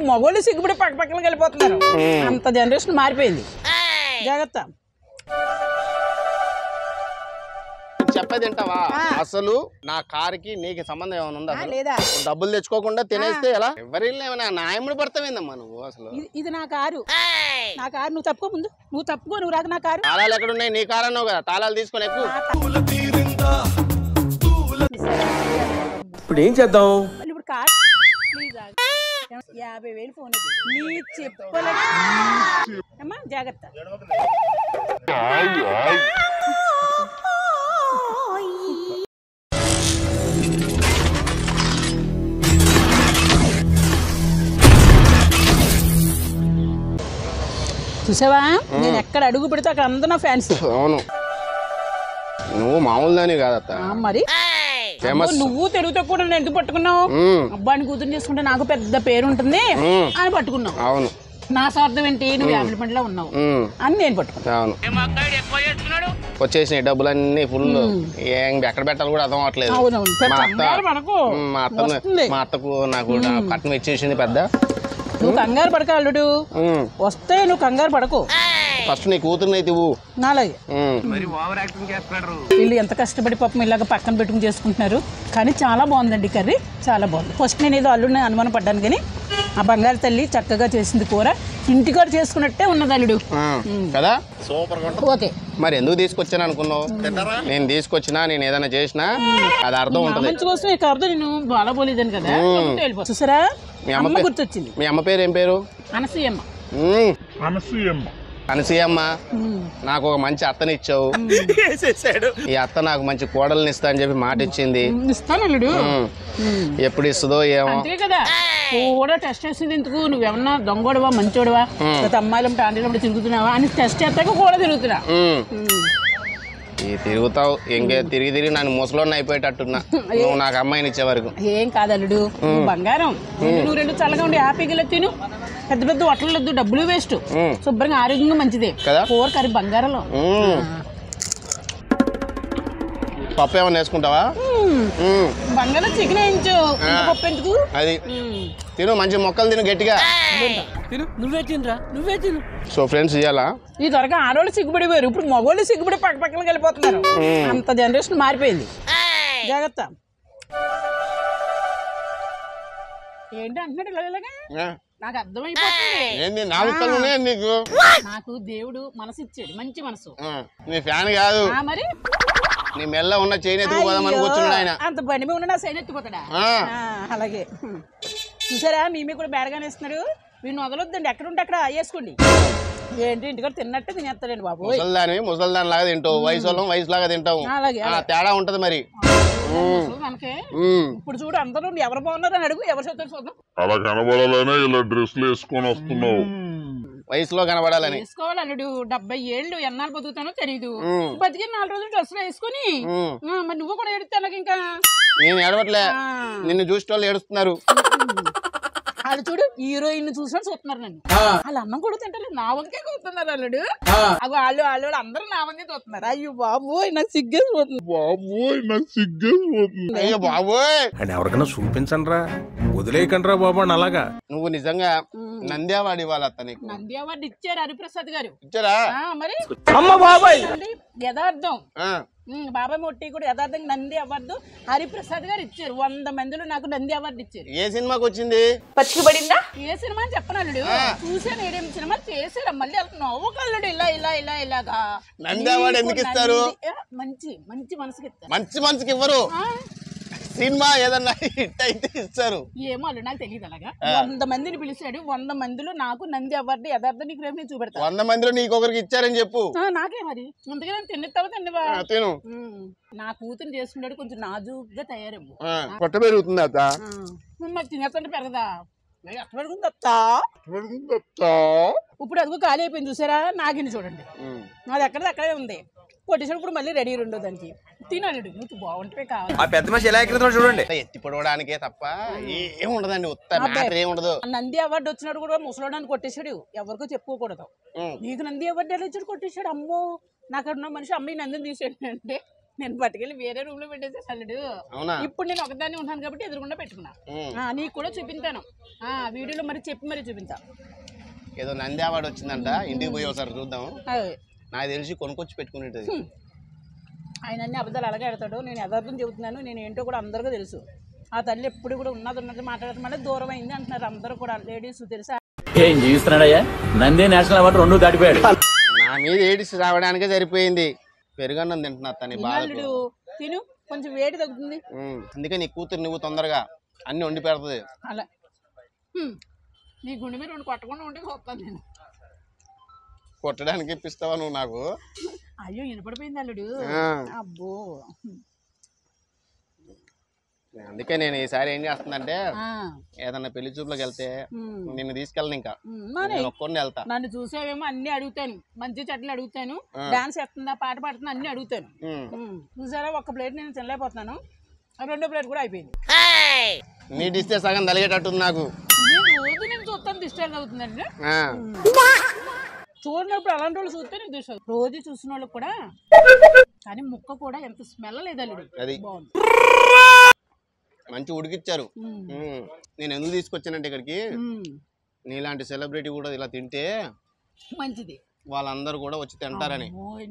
ఇప్పుడు మగోళ్ళు సిగ్గుపడి పక్క పక్కన వెళ్ళిపోతున్నారు. అంత జనరేషన్ మారిపోయింది. జాగ్రత్త. చెప్పేది వింటావా? అసలు నా కారుకి నీకు సంబంధం ఏమైనా ఉందా? లేదా డబ్బులు తెచ్చుకోకుండా తినేస్తే ఎలా? ఎవరిల్లు ఏమైనా నాయముడు పడతావేందమ్మా నువ్వు? అసలు ఇది నా కారు. నువ్వు తప్పుకో, ముందు నువ్వు తప్పుకో, నువ్వు రాక నా కారు. తాళాలు ఎక్కడ ఉన్నాయి? నీ కారు అన్నావు కదా, తాళాలు తీసుకొని ఎక్కువ. ఇప్పుడు ఏం చేద్దాం? ఇప్పుడు కారు 50,000 ఫోన్ నీ చెప్పలే. అమ్మా జాగ్రత్త. చూసావా, నేను ఎక్కడ అడుగు పెడితే అక్కడ అందరూ నా ఫ్యాన్స్. అవును, నువ్వు మామూలు దాని కాదత్త. మరి నువ్వు తెలుగుతో కూడా నేను ఎందుకు పట్టుకున్నావు? అబ్బాయిని కూతురు చేసుకుంటే నాకు పెద్ద పేరు ఉంటుంది అని పట్టుకున్నావు. అవును, నా స్వార్థం ఏంటి? నువ్వు 50 పంటలో ఉన్నావు అని నేను పట్టుకున్నాను. అవును, వచ్చేసినాయి డబ్బులన్నీ ఫుల్. ఎక్కడ పెట్టాలి కూడా అర్థం అవట్లేదు. మా అత్తకు నాకు కట్నం ఇచ్చేసింది పెద్ద. నువ్వు కంగారు పడక అల్లుడు, వస్తే నువ్వు కంగారు పడకు. ఫస్ట్ నీ కూతురుని అయితే అలాగే. వీళ్ళు ఎంత కష్టపడి పాపం ఇలాగ పక్కన పెట్టుకుని చేసుకుంటున్నారు. కానీ చాలా బాగుందండి కర్రీ, చాలా బాగుంది. ఫస్ట్ నేను ఏదో అల్లుడిని అనుమానం పడ్డాను, కానీ ఆ బంగారు తల్లి చక్కగా చేసింది కూర. ఇంటికాడ చేసుకున్నట్టే ఉన్నది అల్లుడు కదా, సూపర్. ఓకే, మరి ఎందుకు తీసుకొచ్చాను అనుకున్నావు? నేను తీసుకొచ్చినా, నేను ఏదైనా చేసినా అది అర్థం ఉంటుంది. మంచి కోసం ఇక అర్థం నేను బాలబోలేదని కదా. చూసారా, మీ అమ్మ గుర్తొచ్చింది. మీ అమ్మ పేరు ఏం పేరు? అనసూయమ్మ. అనసూయమ్మ, నాకు ఒక మంచి అత్తని ఇచ్చావు. ఈ అత్త నాకు మంచి కోడల్ని ఇస్తా అని చెప్పి మాట ఇచ్చింది. ఎప్పుడు ఇస్తుందో ఏమో కదా. కూడా టెస్ట్ చేసింది ఎందుకు? నువ్వేమన్నా దొంగోడవా మంచోడవా, అమ్మాయిలు ఆంటీలు తిరుగుతున్నావా అని టెస్ట్ చేస్తాక కూడా తిరుగుతున్నా. తిరుగుతావు ఇంకే తిరిగి తిరిగి నన్ను ముసలోని అయిపోయేటట్టున్నా నువ్వు నాకు అమ్మాయిని ఇచ్చే వరకు. ఏం కాదల్లుడు, బంగారం. నువ్వు 2 చల్లగా ఉండి హ్యాపీగా తిను. పెద్ద పెద్ద హోటల్ వద్దు, డబ్బులు వేస్ట్. శుభ్రంగా ఆరోగ్యంగా మంచిదే కూర కర్రీ బంగారంలో. పప్పు ఏమన్నా వేసుకుంటావా? బంగారం చికెన్ వేయించు, పప్పు ఎందుకు? అది తిను, మంచి మొక్కలు తిను, గట్టిగా నువ్వే తినరా, నువ్వే తిను. సో ఫ్రెండ్స్, ఇయ్యాలా ఈ త్వరగా ఆడవాళ్ళు సిగ్గుపడిపోయారు, ఇప్పుడు మగవాళ్ళు సిగ్గుపడి పక్క పక్కన వెళ్ళిపోతున్నారు. అంత జనరేషన్ మారిపోయింది. జాగ్రత్త. ఏంటి అంటున్నాడు ఇలాగా? నాకు అర్థమైపోతుంది. నాకు దేవుడు మనసు ఇచ్చాడు, మంచి మనసు. నీ ఫ్యాన్ కాదు మరి, నీ మెల్ల ఉన్న చైన్ ఎత్తుకుపోదామని కూర్చున్నాడు ఆయన. అంత బండి మీద ఉన్న నా చైన్ ఎత్తుకుపోతాడా? అలాగే. చూసారా, మీ కూడా బేడగానే ఇస్తున్నాడు. వీడిని వదలొద్దండి, ఎక్కడ ఉంటే అక్కడ వేసుకోండి. ఏంటి ఇంటికాడ తిన్నట్టే తినేస్తాడండి బాబు. ముసల్దాని లాగా తింటావు, వయసు లాగా తింటావు. తేడా ఉంటది మరి. మనకే ఇప్పుడు చూడు, అందరూ ఎవరు బాగున్నారు అని అడుగు, ఎవరు చూద్దాం చూద్దాం. అలా కనబడాలనే ఇలా డ్రెస్లు వేసుకొని వస్తున్నావు. వయసులో కనబడాలని వేసుకోవాలి అల్లుడు. 70 ఏళ్ళు ఎన్నాళ్ళు బతుకుతానో తెలీదు. బతికి 4 రోజులు డ్రెస్సులు వేసుకుని మరి నువ్వు కూడా ఏడుస్తాను. ఇంకా నేను ఏడవట్లే, నిన్ను చూసిన వాళ్ళు ఏడుస్తున్నారు. అది చూడు, హీరోయిన్ చూసినా చూస్తున్నారు నన్ను. వాళ్ళు అన్నం కూడా తింటారు, నా వంకే కూతున్నారు అల్లుడు. అవి వాళ్ళు అందరూ నా వంకే చూస్తున్నారు. అయ్యో బాబోయ్, నాకు సిగ్గేసిపోతుంది. అయ్యో బాబోయ్, ఎవరికైనా చూపించండి రా, వదిలేయకండి రా బాబు. అలాగా నువ్వు నిజంగా నంది అవార్డు ఇవ్వాలి. అతనికి నంది అవార్డు ఇచ్చారు హరిప్రసాద్ గారు. ఇచ్చారా? మరి అమ్మ బాబాయ్ యథార్థం, బాబాయ్ మొట్టి కూడా యథార్థంగా నంది అవార్డు హరిప్రసాద్ గారు ఇచ్చారు. 100 మందిలో నాకు నంది అవార్డు ఇచ్చారు. ఏ సినిమాకి వచ్చింది? పచ్చిబడిందా? ఏ సినిమా అని చెప్పనల్లుడు, చూసాను 7 సినిమాలు చేశారు. మళ్ళీ నవ్వుకల్లుడు ఇలా ఇలా ఇలా ఇలాగా. నంది అవార్డు ఎందుకు ఇస్తారు? మంచి మంచి మనసుకి ఇస్తారు. మంచి మనసుకి ఇవ్వరు. సినిమా ఏదన్నా హిట్ అయితే ఇస్తారు. ఏమో అల్లు నాకు తెలియదు. అలాగా 100 మందిని పిలిచాడు. 100 మందిలో నాకు నంది అవార్డు యథార్థం నీకు రేపు నేను చూపెడతాను. 100 మందిలో నీకు ఒకరికి ఇచ్చారని చెప్పు. నాకే మరి ముందుగా నేను తిన్నెత్తావా తిన్నవా? తిను. నా కూతురు చేసుకున్నాడు, కొంచెం నాజుగా తయారవ్వు. పొట్ట పెరుగుతుంది అత్త. మరి తినేస్తుంటే పెరగదా? ఎక్కడ పెరుగుతుంది అత్త? ఇప్పుడు అదిగో ఖాళీ అయిపోయింది చూసారా? నాగిని చూడండి, అది అక్కడే ఉంది. కొట్టేసినప్పుడు మళ్ళీ రెడీ రెండో దానికి తినాలి. నువ్వు బాగుంటే కావాలి. ఆ పెద్ద మనిషి ఎలా ఎక్కిపోతున్నాడు చూడండి. ఎత్తి పడవడానికే తప్ప ఏముండదండి, ఏముండదు. నంది అవార్డు వచ్చినాడు కూడా ముసలోడానికి కొట్టేశాడు. ఎవరికో చెప్పుకోకూడదు. నీకు నంది అవార్డు ఎలా ఇచ్చాడు? కొట్టేశాడు. అమ్మో, నాకు ఉన్న మనిషి అమ్మాయి నందిని తీసాడు అంటే నేను పట్టుకెళ్ళి వేరే రూమ్ లో పెట్టేసాను అల్లుడు. ఇప్పుడు నేను ఒకదాన్ని ఉంటాను కాబట్టి ఎదురుకుండా పెట్టుకున్నా. నీకు కూడా చూపించాను వీడియోలో, మరి చెప్పి మరి చూపించా. ఏదో నంది అవార్డు వచ్చిందంట, ఇంటికి పోయి ఒకసారి చూద్దాం. నాకు తెలిసి కొనుక్కొచ్చి పెట్టుకునేది. ఆయన అన్ని అబద్ధాలు అలాగే ఆడతాడు. నేను యథార్థం చెబుతున్నాను. నేను ఏంటో కూడా అందరికీ తెలుసు. ఆ తల్లి ఎప్పుడు కూడా ఉన్నది మాట్లాడటం వల్ల దూరం అయింది అంటున్నారు అందరూ కూడా, లేడీస్ తెలుసా. ఏం జీవిస్తున్నాడయ్యా? నంది నేషనల్ అవార్డు 2 దాటిపోయాడు. నా మీద ఏడిసి రావడానికే సరిపోయింది. పెరుగన్నం తింటున్నా తని బాధలు. తిను, కొంచెం వేడి తగ్గుతుంది. అందుకే నీ కూతురు నువ్వు తొందరగా అన్ని వండి పెడుతుంది. అలా నీ గుండె మీద 2 కొట్టకుండా ఉంటే వస్తాను నేను. కొట్టడానికి ఇప్పిస్తావా నువ్వు నాకు? అయ్యో వినపడిపోయింది అల్లుడు. అబ్బో, అందుకే నేను ఈసారి ఏం చేస్తుందంటే ఏదన్నా పెళ్లి చూపులోకి వెళ్తే నిన్ను తీసుకెళ్ళను. ఇంకా ఒక్కొని వెళ్తా. నన్ను చూసేవేమో అన్ని అడుగుతాను, మంచి చెట్లు అడుగుతాను, డాన్స్ చేస్తుందా, పాట పాడుతుందా అన్ని అడుగుతాను. చూసారా, ఒక ప్లేట్ నేను తినలేకపోతున్నాను, 2వ ప్లేట్ కూడా అయిపోయింది. నీ డిస్తే సగం తలిగేటట్టుంది నాకు. రోజు నేను చూస్తాను దిష్టాలు అవుతుందండి. చూడనప్పుడు అలాంటి వాళ్ళు చూస్తే నేను దిష్ట. రోజు చూసిన వాళ్ళకి కూడా, కానీ ముక్క కూడా ఎంత స్మెల్ లేదు అల్లుడు. బాగుంది, మంచి ఉడికిచ్చారు. నేను ఎందుకు తీసుకొచ్చానంటే ఇక్కడికి, నీలాంటి సెలబ్రిటీ కూడా ఇలా తింటే మంచిది, వాళ్ళందరూ కూడా వచ్చి తింటారని.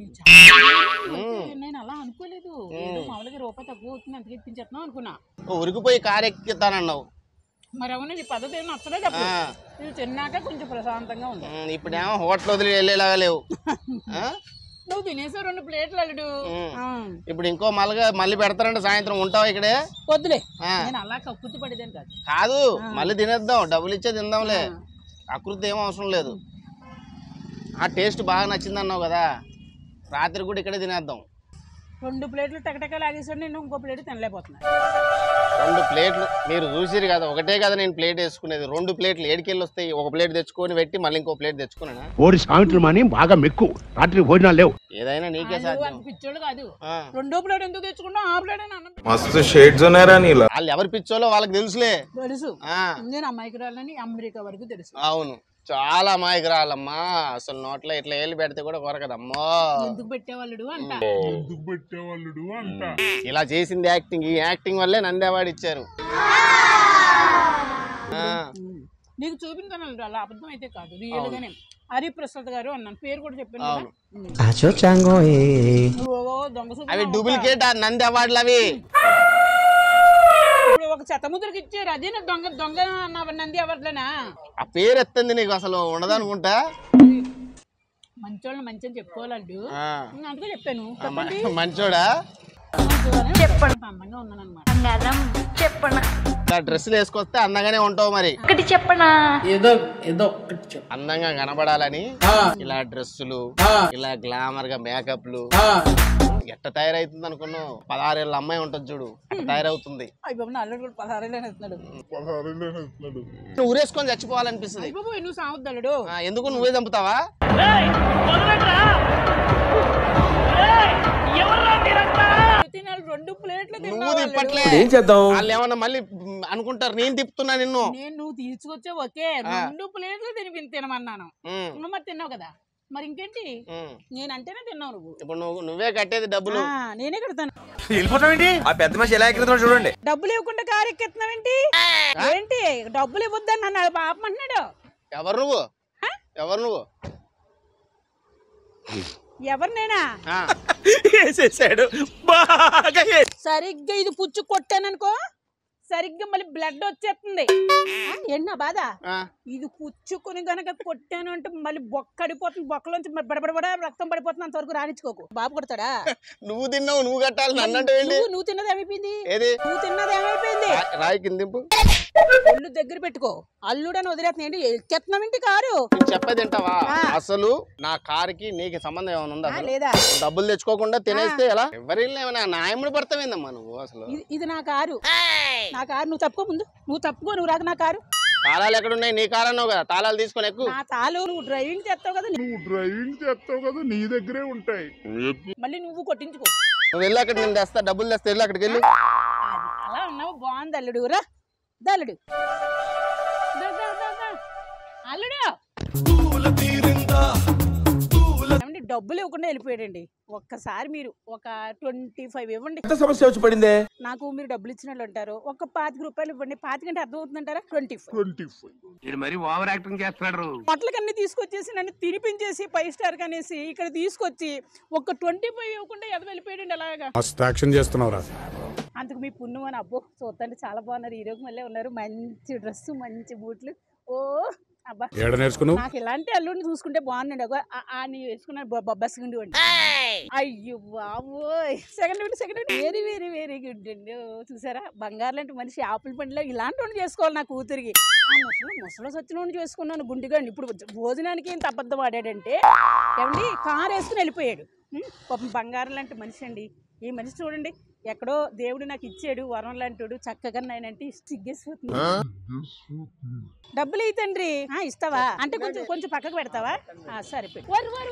నేను అలా అనుకోలేదు. మామూలుగా రూపాయి తక్కువ అవుతుంది అంతకు ఇప్పించేస్తున్నావు అనుకున్నా. ఉరికిపోయి కారు ఎక్కిస్తానన్నావు. మరి అవును, నీ పద్ధతి ఏమో నచ్చలే చెప్పు. ఇది తిన్నాక కొంచెం ప్రశాంతంగా ఉంది. ఇప్పుడేమో హోటల్ వదిలి వెళ్ళేలాగా లేవు. నువ్వు తినేసావు 2 ప్లేట్లు అల్లుడు. ఇప్పుడు ఇంకో మళ్ళీ పెడతారంటే సాయంత్రం ఉంటావా ఇక్కడే? వద్దులే, నేను అలా కక్కుర్తి పడేదాన్ని కాదు. కాదు, మళ్ళీ తినేద్దాం, డబ్బులు ఇచ్చే తిందాంలే. అకృతి ఏం అవసరం లేదు. ఆ టేస్ట్ బాగా నచ్చింది అన్నావు కదా, రాత్రి కూడా ఇక్కడే తినేద్దాం. 2 ప్లేట్లు టకటక లాగేసాడు, నేను ఇంకో ప్లేట్ తినలేకపోతున్నా. 2 ప్లేట్లు మీరు చూసిరు కదా, ఒకటే కదా నేను ప్లేట్ వేసుకునేది. 2 ప్లేట్లు ఏడికెళ్ళి వస్తాయి. ఒక ప్లేట్ తెచ్చుకొని పెట్టి మళ్ళీ ఇంకో ప్లేట్ తెచ్చుకున్నా. ఓడి సాయంత్రం అని బాగా మెక్కు, రాత్రి భోజనాలు లేవు. ఏదైనా నీకే సాధ్యం. పిచ్చోళ్ళు కాదు, 2వ ప్లేట్ ఎందుకు తెచ్చుకున్నావు? ఆ ప్లేట్ మస్తు షేడ్స్ ఉన్నారా నీలా. వాళ్ళు ఎవరు పిచ్చోలో వాళ్ళకి తెలుసులే. తెలుసు, నేను అమ్మాయికి రాలని అమెరికా వరకు తెలుసు. అవును, చాలా అమాయకురాలమ్మా. అసలు నోట్లో ఇట్లా ఏళ్ళు పెడితే కూడా కొరకదమ్మా. ఎందుకు పెట్టేవాళ్ళు అంట. ఇలా చేసింది యాక్టింగ్. ఈ యాక్టింగ్ వల్లే నంది అవార్డు ఇచ్చారు. నీకు చూపించాను అలా, అబద్ధం అయితే కాదు, రియల్ గానే. హరిప్రసాద్ గారు అన్నాను, పేరు కూడా చెప్పాను. అవి డూప్లికేట్ నంది అవార్డులు అవి. ఒక చెత్తముద్రకి ఇచ్చారు, అదే దొంగ దొంగ నంది అవార్డులేనా? ఆ పేరు ఎత్తంది నీకు అసలు ఉండదనుకుంటా. మంచోళ్ళని మంచి అని చెప్పుకోవాలంటూ అందుకే చెప్పాను. మంచోడా? అందంగా ఉన్నాను అనమాట. డ్రెస్సులు వేసుకొస్తే అందంగానే ఉంటావు. మరి ఒకటి చెప్పనా, ఏదో అందంగా కనబడాలని ఇలా డ్రెస్సులు, ఇలా గ్లామర్ గా మేకప్లు. ఎట్ట తయారైతుంది అనుకున్నావు? 16 ఏళ్ళ అమ్మాయి ఉంటుంది చూడు, అట్ట తయారవుతుంది. అల్లుడు కూడా 16 ఏళ్ళని ఎత్తున్నాడు. ఊరేసుకొని చచ్చిపోవాలనిపిస్తుంది. నువ్వు సావద్దు అల్లుడు. ఎందుకు? నువ్వే చంపుతావా? రెండు ప్లేట్లు నువ్వు తిప్పట్లే. వాళ్ళు ఏమన్నా మళ్ళీ అనుకుంటారు నేను తిప్పుతున్నా నిన్ను. నువ్వు తీసుకొచ్చే ఒకే 2 ప్లేట్లు తినమన్నాను. నువ్వు మరి తిన్నావు కదా, మరి ఇంకేంటి? నేనంటేనే తిన్నావు నువ్వు. ఇప్పుడు నువ్వే కట్టేది డబ్బులు. నేనే కడతాను. చూడండి, డబ్బులు ఇవ్వకుండా కారు ఎక్కెత్తున్నావేంటి? ఏంటి డబ్బులు ఇవ్వద్దని నన్ను పాపమంటున్నాడు. ఎవరు నువ్వు? ఎవరు నువ్వు? ఎవరు నేనా? సరిగ్గా ఇది పుచ్చు కొట్టాననుకో, సరిగ్గా మళ్ళీ బ్లడ్ వచ్చేస్తుంది. ఏంటి బాధ? ఇది పుచ్చుకుని గనక కొట్టాను అంటే మళ్ళీ బొక్క అడిపోతుంది, బొక్కలోంచి బడబడబడ రక్తం పడిపోతుంది. అంతవరకు రాణించుకోకు. బాబు కొడతాడా? నువ్వు తిన్నావు, నువ్వు కట్టాలి. నన్నంటే నువ్వు తిన్నది ఏమైపోయింది? నువ్వు తిన్నది ఏమైపోయింది? రాయి కింద ఒళ్ళు దగ్గర పెట్టుకో. అల్లుడని వదిలేస్తున్నాయండి, ఎక్కెత్తున్నామేంటి కారు? చెప్పేది తింటావా? అసలు నా కారుకి నీకు సంబంధం ఏమైనా ఉందా? లేదా? డబ్బులు తెచ్చుకోకుండా తినేస్తే ఎలా? ఎవరిల్లేమన్నా నాయముడు పడతావేందమ్మా నువ్వు? అసలు ఇది నా కారు, నా కారు. నువ్వు తప్పుకో, ముందు నువ్వు తప్పుకో. నువ్వు రాక నా కారు. తాళాలు ఎక్కడున్నాయి? నీ కారు అన్నావు కదా, తాళాలు తీసుకొని ఎక్కువ. నా తాళాలు నువ్వు డ్రైవింగ్ చేస్తావు కదా, నీ దగ్గరే ఉంటాయి. మళ్ళీ నువ్వు కొట్టించుకో. నువ్వు వెళ్ళి అక్కడ నేను తెస్తా, డబ్బులు తెస్తా, వెళ్ళి అక్కడికి వెళ్ళి. అలా ఉన్నావు, బాగుంది అల్లుడు. రా అల్లుడు, అల్లుడు డబ్బులు ఇవ్వకుండా వెళ్ళిపోయాడండి. ఒక్కసారి మీరు ఒక 25 ఇవ్వండి. సమస్య వచ్చి పడిందే. నాకు మీరు డబ్బులు ఇచ్చిన వాళ్ళు ఉంటారు, ఒక 25 రూపాయలు ఇవ్వండి. 25 అంటే అర్థం అవుతుందంటారా? 25 మరి ఓవర్ యాక్టింగ్ చేస్తున్నాడు. పొట్లకన్నీ తీసుకొచ్చేసి నన్ను తినిపించేసి 5 స్టార్ కనేసి ఇక్కడ తీసుకొచ్చి ఒక 25 ఇవ్వకుండా ఎద వెళ్ళిపోయాడండి అలాగా. యాక్షన్ చేస్తున్నావురా. అందుకు మీ పుణ్యం అని. అబ్బో చూస్తుంటే చాలా బాగున్నారు, ఈ రోజు మళ్ళీ ఉన్నారు. మంచి డ్రెస్, మంచి బూట్లు. ఓ అబ్బా, నాకు ఇలాంటి అల్లుడిని చూసుకుంటే బాగుందండి. నీ వేసుకున్న బొబ్బస్ గుండి వండి. అయ్యో బాబోయ్, second very very very good అండి. చూసారా, బంగారు లాంటి మనిషి ఆపిల్ పండులో ఇలాంటి వాడిని చేసుకోవాలి నా కూతురికి. ఆ ముసలో సచ్చినోడిని చేసుకున్నాను గుండిగా. ఇప్పుడు భోజనానికి ఇంత అబద్ధం ఆడాడంటే ఏమండి, కారు వేసుకుని వెళ్ళిపోయాడు. పాపం బంగారం లాంటి మనిషి అండి. ఈ మనిషి చూడండి, ఎక్కడో దేవుడు నాకు ఇచ్చాడు వరం లాంటి, చక్కగా నాయనంటే సిగ్గేసిపోతుంది. డబ్బులు తండ్రి ఇస్తావా అంటే కొంచెం పక్కకు పెడతావా? సరిపోయి.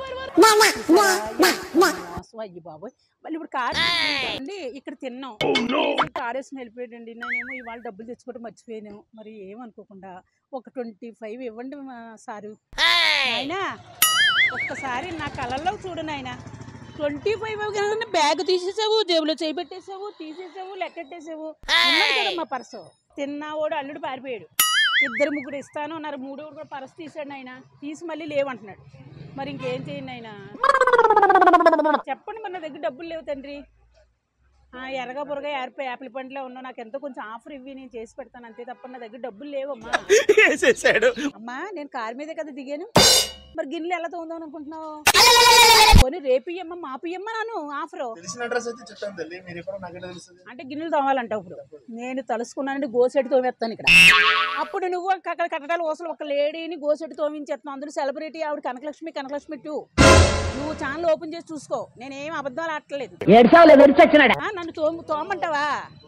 అయ్యి బాబోయ్, మళ్ళీ ఇప్పుడు కారు అండి ఇక్కడ తిన్నాం, కారు వేసుకుని వెళ్ళిపోయాడండి. నేనేమో ఇవాళ డబ్బులు తెచ్చుకోవడం మర్చిపోయాను. మరి ఏమనుకోకుండా ఒక 25 ఇవ్వండి సారు. అయినా ఒక్కసారి నా కళ్ళల్లో చూడు నాయన. 25 బ్యాగ్ తీసేసావు, జేబులో చేయి పెట్టేసావు, తీసేసావు, లెక్కెట్టేసావు. మా పర్సు తిన్నావాడు అల్లుడు పారిపోయాడు. 2 3 ఇస్తాను అన్నారు, 3 కూడా పర్సు తీసాడు ఆయన. తీసి మళ్ళీ లేవంటున్నాడు. మరి ఇంకేం చేయండి ఆయన, చెప్పండి. మరి నా దగ్గర డబ్బులు లేవు తండ్రి. ఎర్రగా బురగా యాపిల్ పండ్లో ఉన్నావు, నాకు ఎంతో కొంచెం ఆఫర్ ఇవ్వి, నేను చేసి పెడతాను అంతే తప్ప నా దగ్గర డబ్బులు లేవమ్మా. అమ్మా నేను కారు మీదే కదా దిగాను, మరి గిన్నెలు ఎలా తోందాం అనుకుంటున్నావు? కొని రేపియమ్మ మాపియమ్మ నాను ఆఫర్ అంటే గిన్నెలు తోమాలంటావు. ఇప్పుడు నేను తలుసుకున్నానంటే గోసెట్టు తోమేస్తాను ఇక్కడ. అప్పుడు నువ్వు అక్కడ కట్టడాలు ఓసలు ఒక లేడీని గోసెట్టు తోమించేస్తున్నావు. అందులో సెలబ్రిటీ ఆవిడ కనకలక్ష్మి 2 నువ్వు ఛానల్ ఓపెన్ చేసి చూసుకో, నేనేం అబద్ధాలు ఆడలేదు. నన్ను తోమంటావా?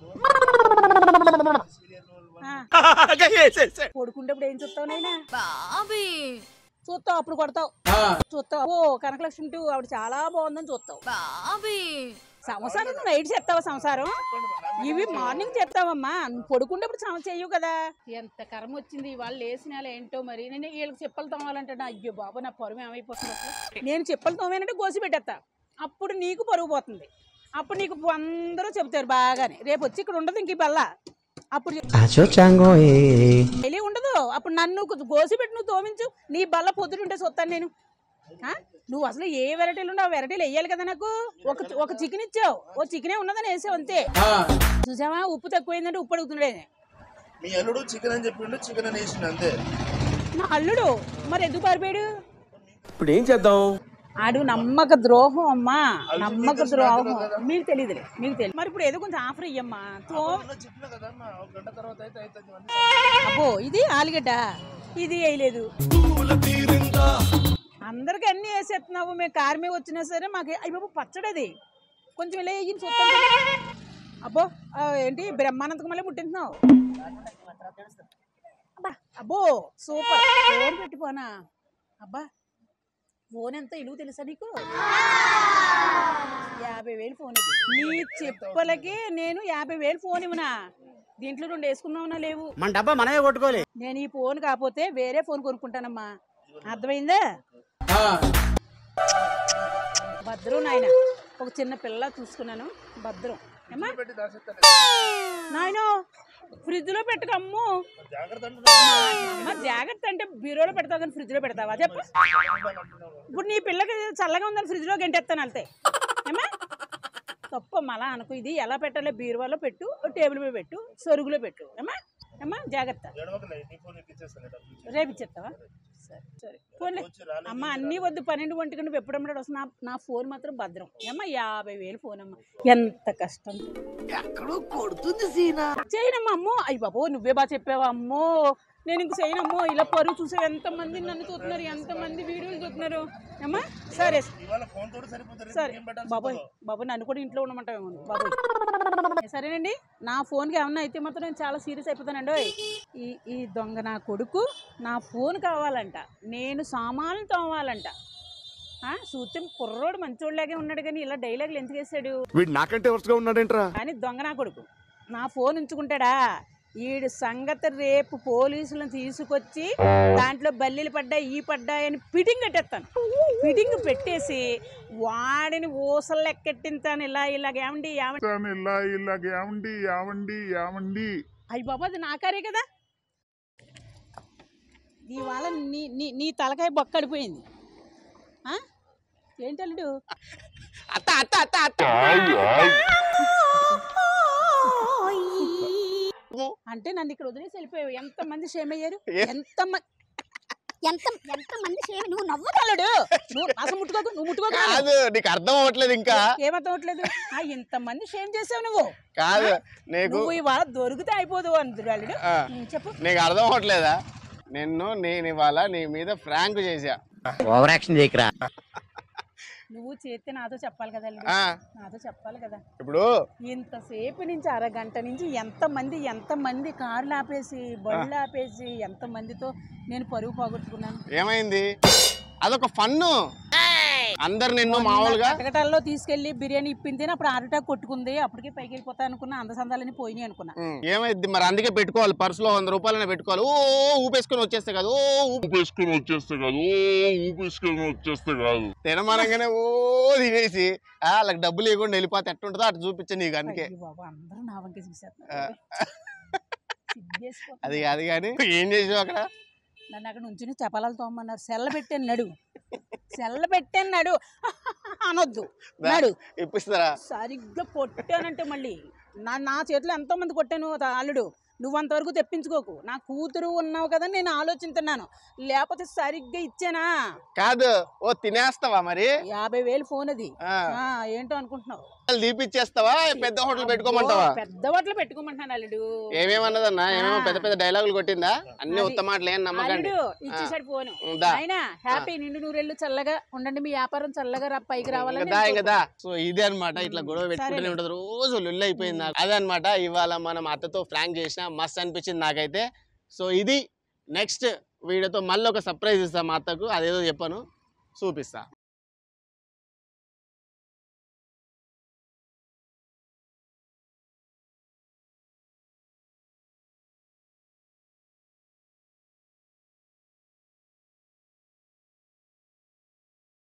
కొడుకుంటప్పుడు ఏం చూస్తావు నైనా? చూస్తావు, అప్పుడు కొడతావు, చూస్తావు. ఓ కనకలక్ష్మి 2 ఆవిడ చాలా బాగుందని చూస్తావు. సంసారం నైట్ చేస్తావా? సంసారం ఇవి మార్నింగ్ చేస్తావమ్మా. నువ్వు పడుకుంటప్పుడు చెయ్యవు కదా. ఎంత కర్మ వచ్చింది వాళ్ళు లేసిన ఏంటో. మరి నేను వీళ్ళకి చెప్పలు తోమాలంటే అయ్యో బాబు నా పరువు ఏమైపోతుంది అసలు. నేను చెప్పలు తోమానంటే గోసి పెట్టేస్తా, అప్పుడు నీకు పరుగు పోతుంది. అప్పుడు నీకు అందరూ చెబుతారు బాగానే. రేపు వచ్చి ఇక్కడ ఉండదు ఇంక బల్ల, అప్పుడు ఉండదు. అప్పుడు నన్ను గోసి పెట్టి నువ్వు తోమించు, నీ బల్ల పొద్దుంటే చూస్తాను నేను. నువ్వు అసలు ఏ వెరైటీలు ఉండవు, వెరైటీలు వేయాలి కదా నాకు. ఒక చికెన్ ఇచ్చావు, ఓ చికెనే ఉన్నదని వేసావు అంతే. చూసావా, ఉప్పు తక్కువైందంటే ఉప్పు అడుగుతున్నాడే. మీ అల్లుడు చికెన్ అని చెప్పిండు, చికెన్ అని వేసిండు అంతే. నా అల్లుడు మరి ఎందుకు పారిపోయాడు? ఇప్పుడు ఏం చేద్దాం? ఆడు నమ్మక ద్రోహం అమ్మా, నమ్మక ద్రోహం. మీకు తెలియదులే, మీకు తెలియదు. మరి ఇప్పుడు ఏదో కొంచెం ఆఫర్ ఇయ్యమ్మా. అబ్బో ఇది ఆలుగడ్డ, ఇది వేయలేదు. అందరికి అన్ని వేసేస్తున్నావు. మేము కారు మీద వచ్చినా సరే మాకు అయ్యో పచ్చడది కొంచెం ఇలా వేయి చూస్తాం. అబ్బో ఏంటి బ్రహ్మానందకు మళ్ళీ ముట్టింటున్నావు? అబ్బా అబ్బో సూపర్. ఫోన్ పెట్టిపోనా? అబ్బా ఫోన్ ఎంత ఇలువ తెలుసా నీకు? 50,000 ఫోన్. నీ చెప్పలకి నేను 50,000 ఫోన్ ఇవ్వనా? దీంట్లో 2 వేసుకున్నావునా? లేవు. మన డబ్బా మనమే కొట్టుకోలే. నేను ఈ ఫోన్ కాకపోతే వేరే ఫోన్ కొనుక్కుంటానమ్మా, అర్థమైందా? భద్రం నాయన, ఒక చిన్న పిల్ల చూసుకున్నాను. భద్రం నాయన, ఫ్రిడ్జ్ లో పెట్టుకమ్ము. జాగ్రత్త అంటే బీరోలో పెడతావు కానీ ఫ్రిడ్జ్ లో పెడతావా చెప్ప? ఇప్పుడు నీ పిల్లకి చల్లగా ఉందని ఫ్రిడ్జ్ లో గంటేస్తాను వెళ్తే ఏమా తప్ప అలా అనుకో. ఇది ఎలా పెట్టాలి? బీరువాలో పెట్టు, టేబుల్ మీద పెట్టు, సొరుగులో పెట్టు. ఏమా ఏమా జాగ్రత్త. రేపు ఇచ్చేస్తావా? సరే ఫోన్లే అమ్మ. అన్నీ వద్దు, 12 గంటలకు నువ్వు ఎప్పుడమ్మా వస్తున్నా. నా ఫోన్ మాత్రం భద్రం. అమ్మ 50,000 ఫోన్ అమ్మ. ఎంత కష్టం చేయనమ్మా. అమ్మో అయ్యి బాబో నువ్వే బాగా చెప్పావా? అమ్మో నేను ఇంక చేయనమ్మో. ఇలా పరువు చూసావు, ఎంతమంది నన్ను చూస్తున్నారు, ఎంతమంది వీడియోలు చూస్తున్నారు. అమ్మా సరే సరే బాబోయ్, బాబోయ్ నన్ను కూడా ఇంట్లో ఉండమంటావేమో బాబోయ్. సరేనండి, నా ఫోన్కి ఏమన్నా అయితే మాత్రం నేను చాలా సీరియస్ అయిపోతానండి. ఈ దొంగ నా కొడుకు నా ఫోన్ కావాలంట, నేను సామాన్లు తోమాలంట. సూత్యం కుర్రోడు మంచోళ్ళలాగే ఉన్నాడు కానీ ఇలా డైలాగులు ఎందుకు వేసాడు? వీడు నాకంటే వరుసగా ఉన్నాడేంట్రా? కానీ దొంగ నా కొడుకు నా ఫోన్ ఉంచుకుంటాడా? ఈడు సంగతి రేపు పోలీసులను తీసుకొచ్చి దాంట్లో బల్లీలు పడ్డాయి ఈ పడ్డాయని ఫిట్టింగ్ కట్టేస్తాను. ఫిట్టింగ్ పెట్టేసి వాడిని ఊసలు లెక్కెట్టింతాను. ఇలాగేమండి అయ్యి బాబా అది నా కారే కదా. ఇవాళ నీ నీ నీ తలకాయ బొక్కడిపోయింది. ఏంటల్లుడు అత్త అత్త అత్త అత్త అంటే నన్ను ఇక్కడ వదిలేసి వెళ్ళిపోయావు. ఎంతమంది షేమ్ అయ్యారు, ఎంతమంది షేమ్. నువ్వు నవ్వగలడు, నువ్వు అసలు ముట్టుకోకు, నువ్వు ముట్టుకోకు. కాదు నీకు అర్థం అవ్వట్లేదు. ఇంకా ఏమర్థం అవ్వట్లేదు? ఇంతమంది షేమ్ చేసావు నువ్వు. కాదు నీకు ఇవాళ దొరికితే అయిపోదు అంటున్నాడు. చెప్పు, నీకు అర్థం అవ్వట్లేదా? నేను ఇవాళ నీ మీద ఫ్రాంక్ చేశా. ఓవర్ యాక్షన్ చేయకరా. నువ్వు చేస్తే నాతో చెప్పాలి కదా, నాతో చెప్పాలి కదా. ఇప్పుడు ఇంతసేపు నుంచి అరగంట నుంచి ఎంతమంది కార్లు ఆపేసి బళ్ళు ఆపేసి ఎంతమందితో నేను పరుగు పోగొట్టుకున్నాను. ఏమైంది? అదొక ఫన్ను. అందరు నిన్ను మామూలుగా కటకటాల్లో తీసుకెళ్లి బిర్యానీ ఇప్పింది. అప్పుడు హార్ట్ అటాక్ కొట్టుకుంది. అప్పటికే పైకి వెళ్ళిపోతా అనుకున్నా. అందసందాలని పోయినాయి అనుకున్నా. ఏమైంది మరి? అందుకే పెట్టుకోవాలి, పర్సులో 100 రూపాయలనే పెట్టుకోవాలి. ఓ ఊపేసుకొని వచ్చేస్తే కాదు, తినమనగానే ఓ తినేసి వాళ్ళకి డబ్బులు ఇవ్వకుండా వెళ్ళిపోతే ఎట్టుంటుందో అటు చూపించే నీకు. అందుకే అందరూ నా వంక చూసారు. అది కాదు కానీ ఏం చేసావు అక్కడ? నన్ను అక్కడ నుంచి చపాలాలు తోమన్నారు. సెల్ల పెట్టాను నడు అనొద్దు. నడు ఇప్పిస్తారా? సరిగ్గా కొట్టానంటే మళ్ళీ నా చేతిలో ఎంతో మంది కొట్టాను. అల్లుడు నువ్వు అంతవరకు తెప్పించుకోకు. నా కూతురు ఉన్నావు కదా నేను ఆలోచిస్తున్నాను. లేకపోతే సరిగ్గా ఇచ్చానా? కాదు ఓ తినేస్తావా మరి? 50,000 ఫోన్ అది. ఏంటో అనుకుంటున్నావు? దీపిచ్చేస్తావా? పెద్ద హోటల్ పెట్టుకోమంటావా? పెద్ద హోటల్ పెట్టుకోమంటున్నాను అల్లుడు. ఏమేమన్నదన్నా? ఏమేమో పెద్ద డైలాగులు కొట్టిందా? అన్ని ఉత్తమాటలు ఏం నమ్మకండి. ఇచ్చేసాడు ఫోన్. ఆయన హ్యాపీ నిండు నూరెళ్ళు చల్లగా ఉండండి, మీ వ్యాపారం చల్లగా పైకి రావాలని కదా. సో ఇదే అనమాట. ఇట్లా గొడవ పెట్టుకుంటూనే ఉంటది, రోజు లొల్లి అయిపోయింది నాకు. అదే అనమాట. ఇవాళ మనం అత్తతో ఫ్రాంక్ చేసిన మస్త్ అనిపించింది నాకైతే. సో ఇది నెక్స్ట్ వీడియోతో మళ్ళీ ఒక సర్ప్రైజ్ ఇస్తాం మా అత్తకు. అదేదో చెప్పాను, చూపిస్తా.